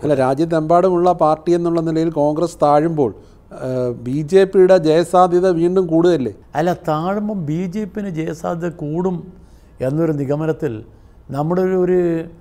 അല്ല, രാജ്യത്തെമ്പാടുമുള്ള പാർട്ടി എന്നുള്ള നിലയിൽ കോൺഗ്രസ് താഴുമ്പോൾ BJPയുടെ ജയസാധ്യത വീണ്ടും കൂടുതലല്ലേ? അല്ല, താഴുമ്പം BJPന് ജയസാധ്യത കൂടും എന്നൊരു നിഗമനത്തിൽ നമ്മുടെ ഒരു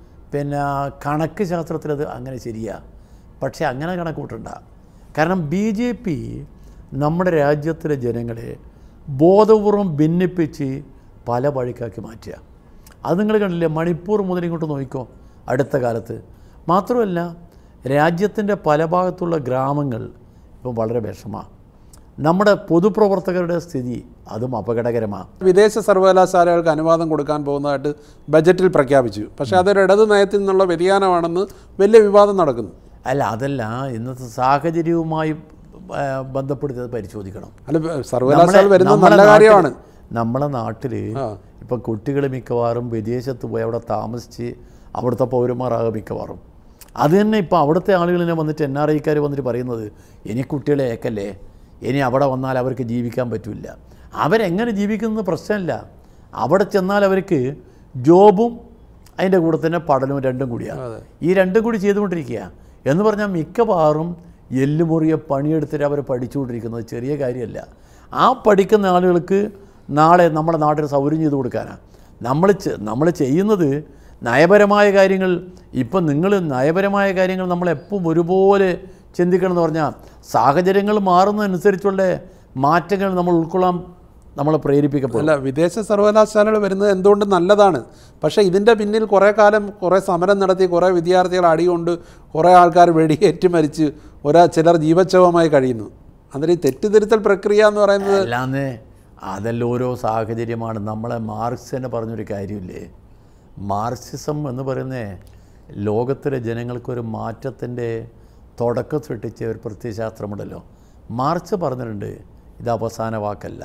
കണക്ക് ശാസ്ത്രത്തിൽ അത് അങ്ങനെ ശരിയാണ്. പക്ഷേ അങ്ങനെ കണക്ക് കൂട്ടണ്ട. കാരണം BJP നമ്മുടെ രാജ്യത്തിലെ ജനങ്ങളെ ബോധപൂർവം ഭിന്നിപ്പിച്ച് പല വഴിക്കാക്കി മാറ്റുക. അത് നിങ്ങൾ കണ്ടില്ലേ? മണിപ്പൂർ മുതൽ ഇങ്ങോട്ട് നോക്കിക്കോ അടുത്ത കാലത്ത്. മാത്രമല്ല, രാജ്യത്തിൻ്റെ പല ഭാഗത്തുള്ള ഗ്രാമങ്ങൾ ഇപ്പം വളരെ വിഷമമാണ്. നമ്മുടെ പൊതുപ്രവർത്തകരുടെ സ്ഥിതി അതും അപകടകരമാണ്. വിദേശ സർവകലാശാലകൾക്ക് അനുവാദം കൊടുക്കാൻ പോകുന്നതായിട്ട് ബജറ്റിൽ പ്രഖ്യാപിച്ചു. പക്ഷേ അതൊരു ഇടതു നയത്തിൽ നിന്നുള്ള വ്യതിയാനമാണെന്ന് വലിയ വിവാദം നടക്കുന്നു. അല്ല, അതല്ല, ഇന്നത്തെ സാഹചര്യവുമായി ബന്ധപ്പെടുത്തി പരിശോധിക്കണം. അല്ല, സർവകലാശാല വരുന്നത് നല്ല കാര്യമാണ്. നമ്മളെ നാട്ടിൽ ഇപ്പം കുട്ടികൾ മിക്കവാറും വിദേശത്ത് പോയി അവിടെ താമസിച്ച് അവിടുത്തെ പൗരന്മാരാകും മിക്കവാറും. അത് തന്നെ ഇപ്പം അവിടുത്തെ ആളുകളിനെ വന്നിട്ട് NRIക്കാർ വന്നിട്ട് പറയുന്നത്, ഇനി കുട്ടികളെ ഏക്കല്ലേ, ഇനി അവിടെ വന്നാൽ അവർക്ക് ജീവിക്കാൻ പറ്റില്ല. അവരെങ്ങനെ ജീവിക്കുന്നത് പ്രശ്നമില്ല. അവിടെ ചെന്നാൽ അവർക്ക് ജോബും അതിൻ്റെ കൂടെ തന്നെ പഠനവും രണ്ടും കൂടിയാണ്. ഈ രണ്ടും കൂടി ചെയ്തുകൊണ്ടിരിക്കുക എന്ന് പറഞ്ഞാൽ മിക്കവാറും എല്ലുമുറിയെ പണിയെടുത്തിട്ട് അവർ പഠിച്ചുകൊണ്ടിരിക്കുന്നത് ചെറിയ കാര്യമല്ല. ആ പഠിക്കുന്ന ആളുകൾക്ക് നാളെ നമ്മുടെ നാട്ടിൽ സൗകര്യം ചെയ്ത് കൊടുക്കാനാണ് നമ്മൾ ചെയ്യുന്നത്. നയപരമായ കാര്യങ്ങൾ ഇപ്പം നയപരമായ കാര്യങ്ങൾ നമ്മളെപ്പം ഒരുപോലെ ചിന്തിക്കണം എന്ന് പറഞ്ഞാൽ സാഹചര്യങ്ങൾ മാറുന്നതനുസരിച്ചുള്ള മാറ്റങ്ങൾ നമ്മൾ ഉൾക്കൊള്ളാൻ നമ്മളെ പ്രേരിപ്പിക്കപ്പെടും. അല്ല, വിദേശ സർവകലാശാലകൾ വരുന്നത് എന്തുകൊണ്ട് നല്ലതാണ്. പക്ഷേ ഇതിൻ്റെ പിന്നിൽ കുറേ കാലം കുറേ സമരം നടത്തി, കുറേ വിദ്യാർത്ഥികൾ അടികൊണ്ട്, കുറേ ആൾക്കാർ വെടിയേറ്റ് മരിച്ച്, ചിലർ ജീവച്ഛവമായി കഴിയുന്നു. അന്നേരം ഈ തെറ്റിദ്ധരുത്തൽ പ്രക്രിയ എന്ന് പറയുന്നത് അല്ലാന്നേ, അതെല്ലാം ഓരോ സാഹചര്യമാണ്. നമ്മളെ മാർക്സ് തന്നെ പറഞ്ഞൊരു കാര്യമില്ലേ, മാർക്സിസം എന്ന് പറയുന്നത് ലോകത്തിലെ ജനങ്ങൾക്കൊരു മാറ്റത്തിൻ്റെ തുടക്കം സൃഷ്ടിച്ച ഒരു പ്രത്യയശാസ്ത്രമുണ്ടല്ലോ. മാർക്സ് പറഞ്ഞിട്ടുണ്ട്, ഇത് അവസാന വാക്കല്ല.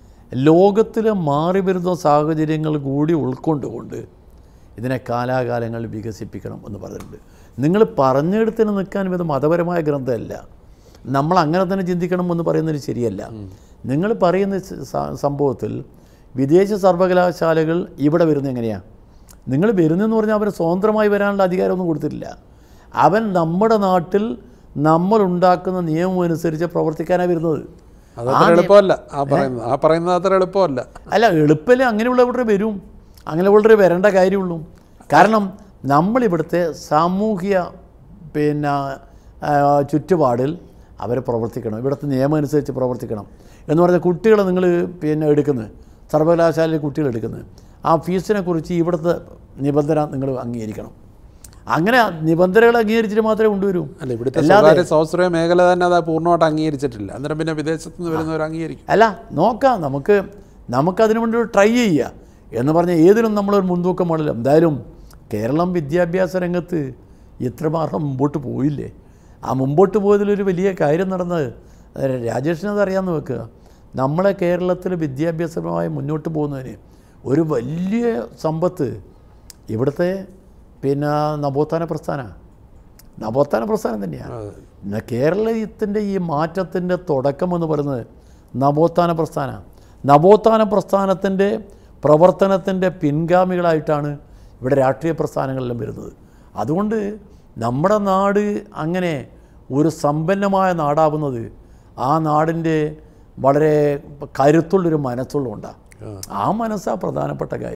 ലോകത്തിലെ മാറി വരുന്ന സാഹചര്യങ്ങൾ കൂടി ഉൾക്കൊണ്ടുകൊണ്ട് ഇതിനെ കാലാകാലങ്ങൾ വികസിപ്പിക്കണം എന്ന് പറഞ്ഞിട്ടുണ്ട്. നിങ്ങൾ പറഞ്ഞെടുത്തിന് നിൽക്കാൻ ഇത് മതപരമായ ഗ്രന്ഥമല്ല. നമ്മൾ അങ്ങനെ തന്നെ ചിന്തിക്കണം എന്ന് പറയുന്നത് ശരിയല്ല. നിങ്ങൾ പറയുന്ന സംഭവത്തിൽ വിദേശ സർവകലാശാലകൾ ഇവിടെ വരുന്നത് എങ്ങനെയാണ്? നിങ്ങൾ വരുന്നതെന്ന് പറഞ്ഞാൽ അവർ സ്വതന്ത്രമായി വരാനുള്ള അധികാരമൊന്നും കൊടുത്തിട്ടില്ല. അവൻ നമ്മുടെ നാട്ടിൽ നമ്മളുണ്ടാക്കുന്ന നിയമം അനുസരിച്ച് പ്രവർത്തിക്കാനാണ് വരുന്നത്. എളുപ്പമല്ല, പറയുന്നത് അത്ര എളുപ്പമല്ല. അല്ല, എളുപ്പമല്ല. അങ്ങനെയുള്ളവരുടെ വരും, അങ്ങനെയുള്ളവരുടെ വരേണ്ട കാര്യമുള്ളൂ. കാരണം നമ്മളിവിടുത്തെ സാമൂഹിക ചുറ്റുപാടിൽ അവർ പ്രവർത്തിക്കണം, ഇവിടുത്തെ നിയമം അനുസരിച്ച് പ്രവർത്തിക്കണം എന്ന് പറഞ്ഞാൽ കുട്ടികളെ നിങ്ങൾ എടുക്കുന്നത്, സർവകലാശാലയിൽ കുട്ടികൾ എടുക്കുന്നത്, ആ ഫീസിനെ കുറിച്ച് ഇവിടുത്തെ നിബന്ധന നിങ്ങൾ അംഗീകരിക്കണം. അങ്ങനെ നിബന്ധനകൾ അംഗീകരിച്ചിട്ട് മാത്രമേ കൊണ്ടുവരൂ. അല്ല, ഇവിടുത്തെ സ്വാശ്രയ മേഖല തന്നെ അത് പൂർണ്ണമായിട്ട് അംഗീകരിച്ചിട്ടില്ല. അന്നേരം പിന്നെ വിദേശത്ത് നിന്ന് വരുന്നവർ അംഗീകരിക്കും. അല്ല, നോക്കാം, നമുക്കതിനു വേണ്ടി ഒരു ട്രൈ ചെയ്യുക എന്ന് പറഞ്ഞാൽ ഏതിനും നമ്മളൊരു മുൻതൂക്കം പാടില്ല. എന്തായാലും കേരളം വിദ്യാഭ്യാസ രംഗത്ത് ഇത്രമാത്രം മുമ്പോട്ട് പോയില്ലേ. ആ മുമ്പോട്ട് പോയതിലൊരു വലിയ കാര്യം നടന്നത് രാജേഷിനത് അറിയാമെന്ന് വെക്കുക. നമ്മളെ കേരളത്തിൽ വിദ്യാഭ്യാസപരമായി മുന്നോട്ട് പോകുന്നതിന് ഒരു വലിയ സമ്പത്ത് ഇവിടുത്തെ നവോത്ഥാന പ്രസ്ഥാനം തന്നെയാണ്. കേരളത്തിൻ്റെ ഈ മാറ്റത്തിൻ്റെ തുടക്കമെന്ന് പറയുന്നത് നവോത്ഥാന പ്രസ്ഥാനത്തിൻ്റെ പ്രവർത്തനത്തിൻ്റെ പിൻഗാമികളായിട്ടാണ് ഇവിടെ രാഷ്ട്രീയ പ്രസ്ഥാനങ്ങളെല്ലാം വരുന്നത്. അതുകൊണ്ട് നമ്മുടെ നാട് അങ്ങനെ ഒരു സമ്പന്നമായ നാടാവുന്നത് ആ നാടിൻ്റെ വളരെ കരുത്തുള്ളൊരു മനസ്സുള്ളതുകൊണ്ടാണ്. ആ മനസ്സാണ് പ്രധാനപ്പെട്ട കാര്യം.